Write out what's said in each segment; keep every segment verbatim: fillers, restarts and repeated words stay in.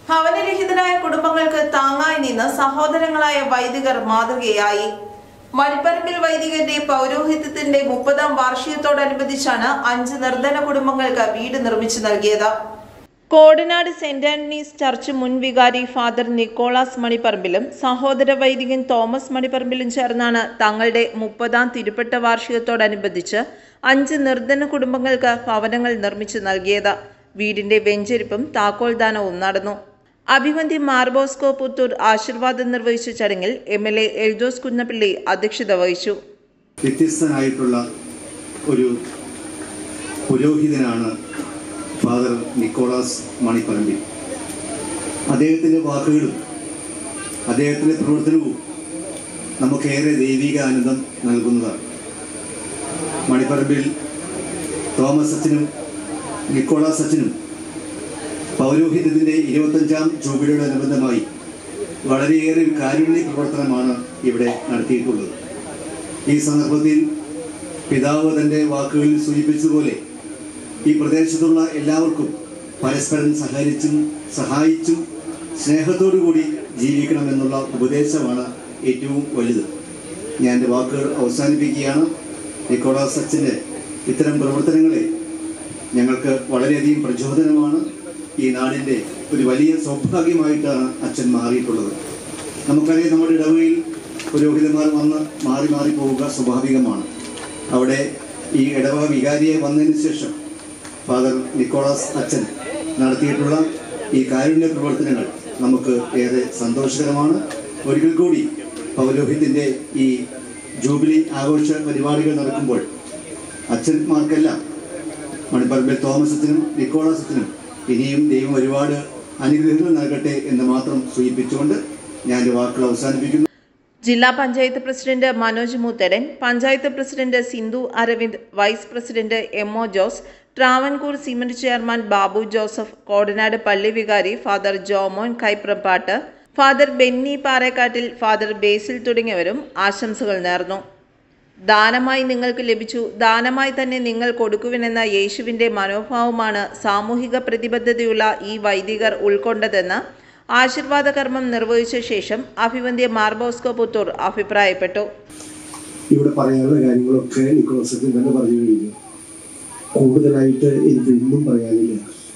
ഭവനരഹിതരായ കുടുംബങ്ങൾക്ക് താങ്ങായി നിന്ന് സഹോദരങ്ങളായ വൈദികർ മാതൃകയായി. മണിപ്പറമ്പിൽ വൈദികരുടെ പൗരോഹിത്യത്തിന്റെ മുപ്പതാം വാർഷികത്തോടനുബന്ധിച്ചാണ് അഞ്ച് നിർധന കുടുംബങ്ങൾക്ക് വീട് നിർമ്മിച്ചു നൽകിയത്. കോടനാട് സെന്റ് ആന്റണീസ് ചർച്ച് മുൻ വികാരി ഫാദർ നിക്കോളാസ് മണിപ്പറമ്പിലും സഹോദര വൈദികൻ തോമസ് മണിപ്പറമ്പിലും ചേർന്നാണ് തങ്ങളുടെ മുപ്പതാം തിരുപ്പട്ട വാർഷികത്തോടനുബന്ധിച്ച് അഞ്ച് നിർധന കുടുംബങ്ങൾക്ക് ഭവനങ്ങൾ നിർമ്മിച്ചു നൽകിയത്. വീടിന്റെ വെഞ്ചരിപ്പും താക്കോൽദാനവും നടന്നു. അഭിവന്ദ്യ മാർബോസ്കോ പുത്തൂർ ആശീർവാദം നിർവഹിച്ച ചടങ്ങിൽ M L A Eldhose Kunnappilly അധ്യക്ഷത വഹിച്ചു. വ്യത്യസ്തനായിട്ടുള്ള ഒരു പുരോഹിതനാണ് ഫാദർ നിക്കോളാസ് മണിപ്പറമ്പിൽ. അദ്ദേഹത്തിൻ്റെ വാക്കുകളും അദ്ദേഹത്തിൻ്റെ പ്രവർത്തനവും നമുക്കേറെ ദൈവിക ആനന്ദം നൽകുന്നതാണ്. മണിപ്പറമ്പിൽ തോമസ് അച്ഛനും നിക്കോളാസ് അച്ഛനും പൗരോഹിത്യത്തിൻ്റെ ഇരുപത്തഞ്ചാം ജൂബിലിയോടനുബന്ധമായി വളരെയേറെ കാരുണ്യ പ്രവർത്തനമാണ് ഇവിടെ നടത്തിയിട്ടുള്ളത്. ഈ സന്ദർഭത്തിൽ പിതാവ് തൻ്റെ വാക്കുകളിൽ സൂചിപ്പിച്ചതുപോലെ ഈ പ്രദേശത്തുള്ള എല്ലാവർക്കും പരസ്പരം സഹകരിച്ചും സഹായിച്ചും സ്നേഹത്തോടു കൂടി ജീവിക്കണമെന്നുള്ള ഉപദേശമാണ് ഏറ്റവും വലുത്. ഞാൻ എൻ്റെ വാക്കുകൾ അവസാനിപ്പിക്കുകയാണ്. നിക്കോളാസ് അച്ഛൻ്റെ ഇത്തരം പ്രവർത്തനങ്ങളെ ഞങ്ങൾക്ക് വളരെയധികം പ്രചോദനമാണ്. ഈ നാടിൻ്റെ ഒരു വലിയ സൗഭാഗ്യമായിട്ടാണ് അച്ഛൻ മാറിയിട്ടുള്ളത്. നമുക്കറിയാം, നമ്മുടെ ഇടവകയിൽ പുരോഹിതന്മാർ വന്ന് മാറി മാറി പോവുക സ്വാഭാവികമാണ്. അവിടെ ഈ ഇടവക വികാരിയെ വന്നതിന് ശേഷം ഫാദർ നിക്കോളാസ് അച്ഛൻ നടത്തിയിട്ടുള്ള ഈ കാരുണ്യ പ്രവർത്തനങ്ങൾ നമുക്ക് ഏറെ സന്തോഷകരമാണ്. ഒരിക്കൽ കൂടി പൗരോഹിത്യത്തിൻ്റെ ഈ ജൂബിലി ആഘോഷ പരിപാടികൾ നടക്കുമ്പോൾ അച്ഛന്മാർക്കെല്ലാം മണിപ്പറമ്പിൽ തോമസ് അച്ഛനും നിക്കോളാസ് അച്ഛനും ഇനിയും ദൈവം ഒരുപാട് അനുഗ്രഹങ്ങൾ നൽകട്ടെ എന്ന് മാത്രം സൂചിപ്പിച്ചുകൊണ്ട് ഞാൻ എൻ്റെ വാക്കുകൾ അവസാനിപ്പിക്കുന്നു. ജില്ലാ panchayat president Manoj Moothedan, panchayat president Sindhu Aravind, vice president M O Jose, Travancore cement chairman Babu Joseph, Kodanad പള്ളി വികാരി father Jomon Kaiprappattu, father Benny Parekkattil, father Basil തുടങ്ങിയവരും ആശംസകൾ നേർന്നു. ദാനമായി നിങ്ങൾക്ക് ലഭിച്ചു, ദാനമായി തന്നെ നിങ്ങൾ കൊടുക്കുവിനെന്ന യേശുവിൻ്റെ മനോഭാവമാണ് സാമൂഹിക പ്രതിബദ്ധതയുള്ള ഈ വൈദികർ ഉൾക്കൊണ്ടതെന്ന് ആശീർവാദ കർമ്മം നിർവഹിച്ച ശേഷം അഭിവന്ദ്യ മാർബോസ്കോ പുത്തൂർ അഭിപ്രായപ്പെട്ടു. ഇവിടെ പറയാനുള്ള കാര്യങ്ങളൊക്കെ നിക്കോളാസ് തന്നെ പറഞ്ഞു കഴിഞ്ഞു. കൂടുതലായിട്ട് എനിക്ക് ഒന്നും പറയാനില്ല.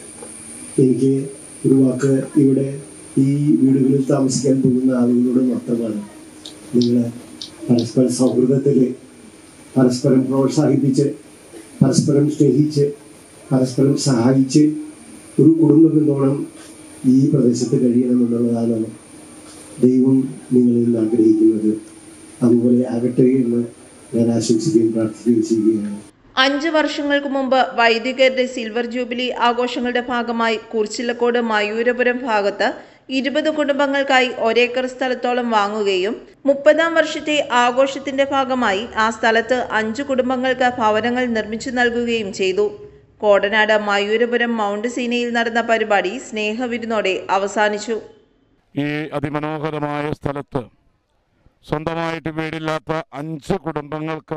എനിക്ക് ഒരു വാക്ക് ഇവിടെ ഈ വീടുകളിൽ താമസിക്കാൻ പോകുന്ന ആളുകളോട് മാത്രമാണ്. നിങ്ങൾ പരസ്പര സൗഹൃദത്തിൽ പരസ്പരം പ്രോത്സാഹിപ്പിച്ച് പരസ്പരം സ്നേഹിച്ച് പരസ്പരം സഹായിച്ച് ഒരു കുടുംബം എന്നോണം ഈ പ്രദേശത്ത് കഴിയണമെന്നുള്ളതാണ് ദൈവം നിങ്ങളിൽ നിന്ന് ആഗ്രഹിക്കുന്നത്. അതുപോലെ ആകട്ടെ എന്ന് ഞാൻ ആശംസിക്കുകയും പ്രാർത്ഥിക്കുകയും ചെയ്യുകയാണ്. അഞ്ച് വർഷങ്ങൾക്ക് മുമ്പ് വൈദികരുടെ സിൽവർ ജൂബിലി ആഘോഷങ്ങളുടെ ഭാഗമായി കുർച്ചിലക്കോട് മയൂരപുരം ഭാഗത്ത് ഇരുപത് കുടുംബങ്ങൾക്കായി ഒരേക്കർ സ്ഥലത്തോളം വാങ്ങുകയും മുപ്പതാം വർഷത്തെ ആഘോഷത്തിന്റെ ഭാഗമായി ആ സ്ഥലത്ത് അഞ്ചു കുടുംബങ്ങൾക്ക് ഭവനങ്ങൾ നിർമ്മിച്ചു നൽകുകയും ചെയ്തു. കോടനാട് മയൂരപുരം മൗണ്ട് സീനയിൽ നടന്ന പരിപാടി സ്നേഹവിരുന്നോടെ അവസാനിച്ചു. ഈ അതിമനോഹരമായ സ്ഥലത്ത് സ്വന്തമായിട്ട് വീടില്ലാത്ത അഞ്ച് കുടുംബങ്ങൾക്ക്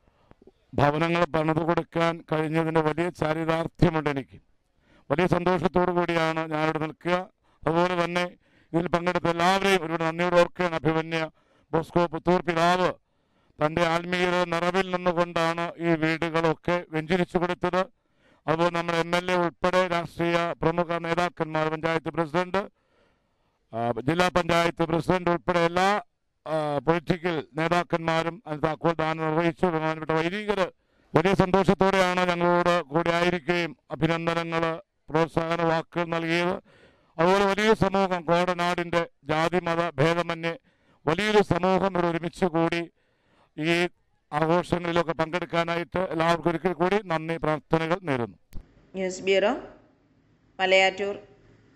ഭവനങ്ങൾ പണിതു കൊടുക്കാൻ കഴിഞ്ഞതിന് വലിയ ചാരിതാർത്ഥ്യമുണ്ട്. എനിക്ക് വലിയ സന്തോഷത്തോടു കൂടിയാണ് ഞാനിവിടെ നിൽക്കുക. അതുപോലെ തന്നെ ഇതിൽ പങ്കെടുത്ത എല്ലാവരെയും ഒരുപാട് നന്ദിയോടെ ഓർക്കുകയാണ്. അഭിമന്യ ബോസ്കോ പുത്തൂർ പിതാവ് തൻ്റെ ആത്മീയ നിറവിൽ നിന്നുകൊണ്ടാണ് ഈ വീടുകളൊക്കെ വെഞ്ചരിച്ചു കൊടുത്തത്. അതുപോലെ നമ്മുടെ എം എൽ എ ഉൾപ്പെടെ രാഷ്ട്രീയ പ്രമുഖ നേതാക്കന്മാർ, പഞ്ചായത്ത് പ്രസിഡന്റ്, ജില്ലാ പഞ്ചായത്ത് പ്രസിഡന്റ് ഉൾപ്പെടെ എല്ലാ പൊളിറ്റിക്കൽ നേതാക്കന്മാരും താക്കോൽ ദാനം നിർവഹിച്ചു. ബഹുമാനപ്പെട്ട വൈദികർ വലിയ സന്തോഷത്തോടെയാണ് ഞങ്ങളോട് കൂടി ആയിരിക്കുകയും അഭിനന്ദനങ്ങൾ, പ്രോത്സാഹന വാക്കുകൾ നൽകിയത്. അതുപോലെ വലിയ സമൂഹം, കോടനാടിൻ്റെ ജാതി മത ഭേദമന്യേ വലിയൊരു സമൂഹം ഇവിടെ ഒരുമിച്ച് കൂടി ഈ ആഘോഷങ്ങളിലൊക്കെ പങ്കെടുക്കാനായിട്ട് എല്ലാവർക്കും ഒരിക്കൽ കൂടി നന്ദി പ്രാർത്ഥനകൾ നേരുന്നു. News bureau, Malayattoor.